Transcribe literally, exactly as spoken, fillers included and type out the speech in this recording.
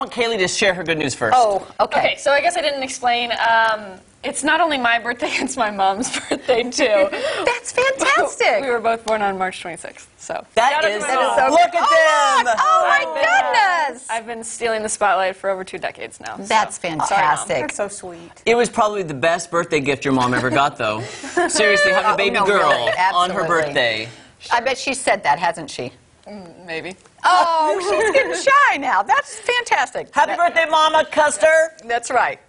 want Kallie to share her good news first. Oh, okay. Okay, so I guess I didn't explain. Um, it's not only my birthday, it's my mom's birthday, too. That's fantastic. We were both born on March twenty-sixth, so. That is, that is so look at oh, them! Oh, my I've been, uh, goodness. I've been stealing the spotlight for over two decades now. That's so. fantastic. Sorry, That's so sweet. It was probably the best birthday gift your mom ever got, though. Seriously, having a baby Oh, no, girl really, on her absolutely. birthday. I bet she said that, hasn't she? Mm, maybe. Oh, she's getting shy now. That's fantastic. Happy That- birthday, Mama Custer! That's right.